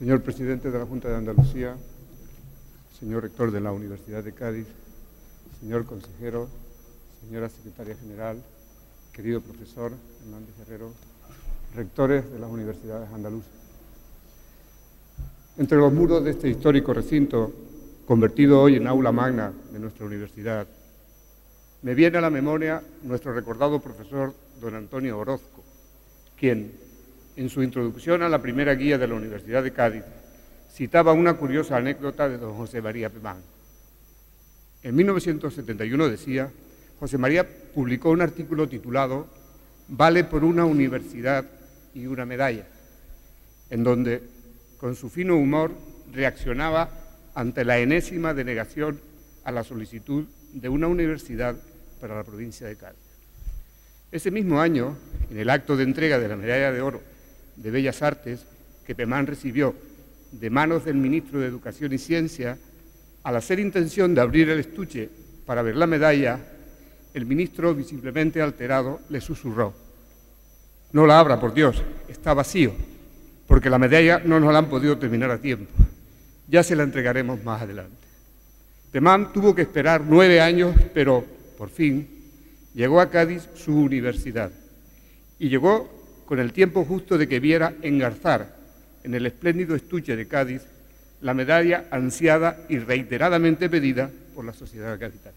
Señor Presidente de la Junta de Andalucía, señor Rector de la Universidad de Cádiz, señor Consejero, señora Secretaria General, querido profesor Hernández Herrero, rectores de las universidades andaluzas. Entre los muros de este histórico recinto, convertido hoy en aula magna de nuestra universidad, me viene a la memoria nuestro recordado profesor don Antonio Orozco, quien, en su introducción a la primera guía de la Universidad de Cádiz, citaba una curiosa anécdota de don José María Pemán. En 1971 decía, José María publicó un artículo titulado «Vale por una universidad y una medalla», en donde, con su fino humor, reaccionaba ante la enésima denegación a la solicitud de una universidad para la provincia de Cádiz. Ese mismo año, en el acto de entrega de la Medalla de Oro de Bellas Artes, que Pemán recibió de manos del ministro de Educación y Ciencia, al hacer intención de abrir el estuche para ver la medalla, el ministro, visiblemente alterado, le susurró: «No la abra, por Dios, está vacío, porque la medalla no nos la han podido terminar a tiempo. Ya se la entregaremos más adelante». Pemán tuvo que esperar 9 años, pero, por fin, llegó a Cádiz su universidad. Y llegó con el tiempo justo de que viera engarzar en el espléndido estuche de Cádiz la medalla ansiada y reiteradamente pedida por la sociedad gaditana.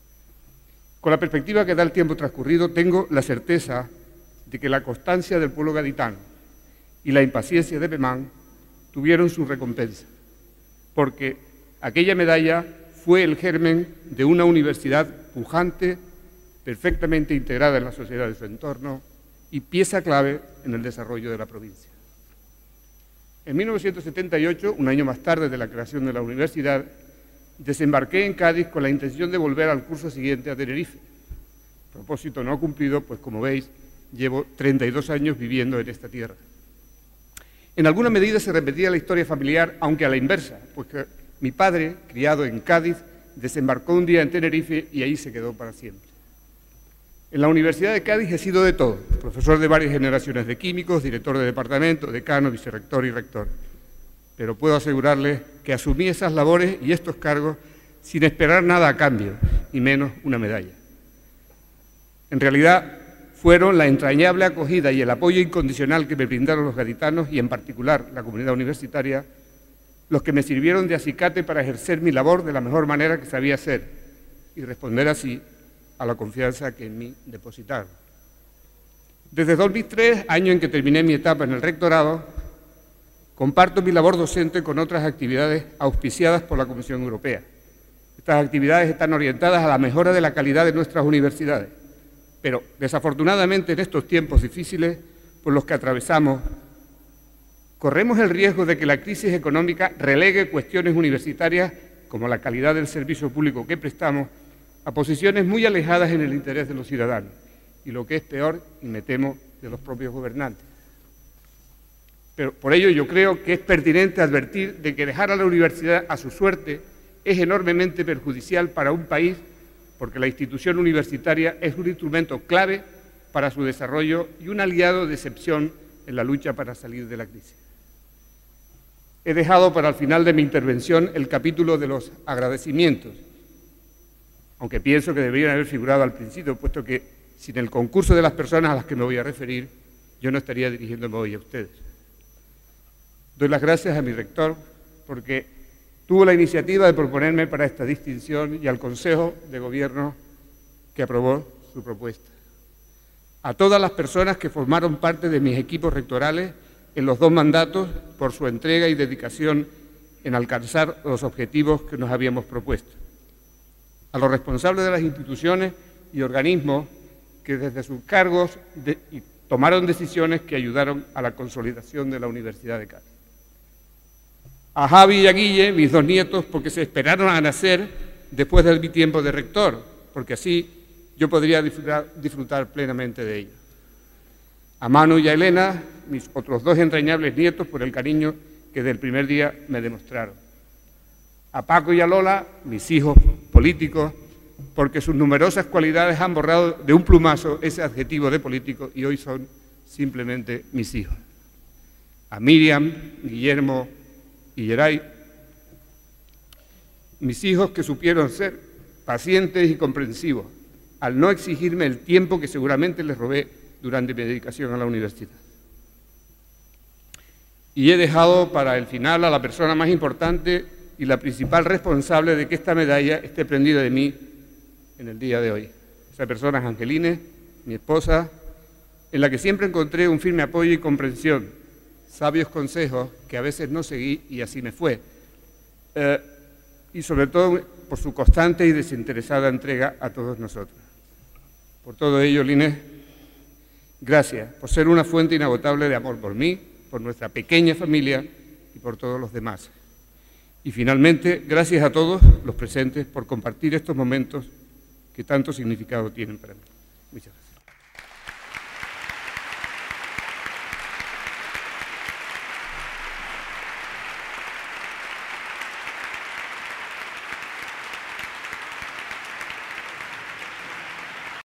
Con la perspectiva que da el tiempo transcurrido, tengo la certeza de que la constancia del pueblo gaditano y la impaciencia de Pemán tuvieron su recompensa, porque aquella medalla fue el germen de una universidad pujante, perfectamente integrada en la sociedad de su entorno y pieza clave en el desarrollo de la provincia. En 1978, un año más tarde de la creación de la universidad, desembarqué en Cádiz con la intención de volver al curso siguiente a Tenerife. Propósito no cumplido, pues como veis, llevo 32 años viviendo en esta tierra. En alguna medida se repetía la historia familiar, aunque a la inversa, pues que mi padre, criado en Cádiz, desembarcó un día en Tenerife y ahí se quedó para siempre. En la Universidad de Cádiz he sido de todo, profesor de varias generaciones de químicos, director de departamento, decano, vicerrector y rector. Pero puedo asegurarles que asumí esas labores y estos cargos sin esperar nada a cambio, y menos una medalla. En realidad, fueron la entrañable acogida y el apoyo incondicional que me brindaron los gaditanos y en particular la comunidad universitaria los que me sirvieron de acicate para ejercer mi labor de la mejor manera que sabía hacer y responder así a la confianza que en mí depositaron. Desde 2003, año en que terminé mi etapa en el rectorado, comparto mi labor docente con otras actividades auspiciadas por la Comisión Europea. Estas actividades están orientadas a la mejora de la calidad de nuestras universidades, pero desafortunadamente en estos tiempos difíciles por los que atravesamos, corremos el riesgo de que la crisis económica relegue cuestiones universitarias como la calidad del servicio público que prestamos a posiciones muy alejadas en el interés de los ciudadanos y, lo que es peor, y me temo, de los propios gobernantes. Pero por ello yo creo que es pertinente advertir de que dejar a la universidad a su suerte es enormemente perjudicial para un país, porque la institución universitaria es un instrumento clave para su desarrollo y un aliado de excepción en la lucha para salir de la crisis. He dejado para el final de mi intervención el capítulo de los agradecimientos, aunque pienso que deberían haber figurado al principio, puesto que sin el concurso de las personas a las que me voy a referir, yo no estaría dirigiéndome hoy a ustedes. Doy las gracias a mi rector porque tuvo la iniciativa de proponerme para esta distinción y al Consejo de Gobierno que aprobó su propuesta. A todas las personas que formaron parte de mis equipos rectorales en los 2 mandatos por su entrega y dedicación en alcanzar los objetivos que nos habíamos propuesto. A los responsables de las instituciones y organismos que desde sus cargos tomaron decisiones que ayudaron a la consolidación de la Universidad de Cádiz. A Javi y a Guille, mis 2 nietos, porque se esperaron a nacer después de mi tiempo de rector, porque así yo podría disfrutar plenamente de ellos. A Manu y a Elena, mis otros 2 entrañables nietos, por el cariño que desde el primer día me demostraron. A Paco y a Lola, mis hijos políticos, porque sus numerosas cualidades han borrado de un plumazo ese adjetivo de político y hoy son simplemente mis hijos. A Miriam, Guillermo y Yeray, mis hijos que supieron ser pacientes y comprensivos, al no exigirme el tiempo que seguramente les robé durante mi dedicación a la universidad. Y he dejado para el final a la persona más importante y la principal responsable de que esta medalla esté prendida de mí en el día de hoy. Esa persona es Angeline, mi esposa, en la que siempre encontré un firme apoyo y comprensión, sabios consejos que a veces no seguí y así me fue. Y sobre todo por su constante y desinteresada entrega a todos nosotros. Por todo ello, Line, gracias por ser una fuente inagotable de amor por mí, por nuestra pequeña familia y por todos los demás. Y finalmente, gracias a todos los presentes por compartir estos momentos que tanto significado tienen para mí. Muchas gracias.